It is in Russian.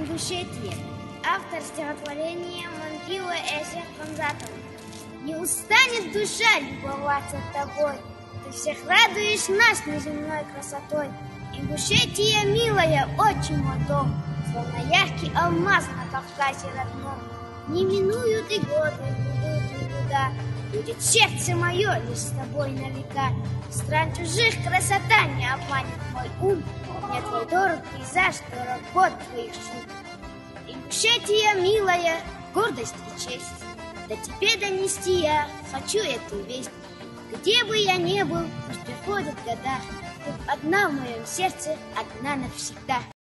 Ингушетия. Автор стихотворения Мангила Эся Хамзатова. Не устанет душа любоваться тобой, ты всех радуешь нас неземной красотой. Ингушетия, милая, очень мой дом, словно яркий алмаз на Кавказе родном. Не минуют и годы, будут никуда, будет сердце мое лишь с тобой на века. Стран чужих красота не обманет мой ум, мне твой дорог пейзаж, дорог год твоих шум. Ингушетия, милая, гордость и честь, да тебе донести я хочу эту весть. Где бы я ни был, пусть приходят года, ты одна в моем сердце, одна навсегда.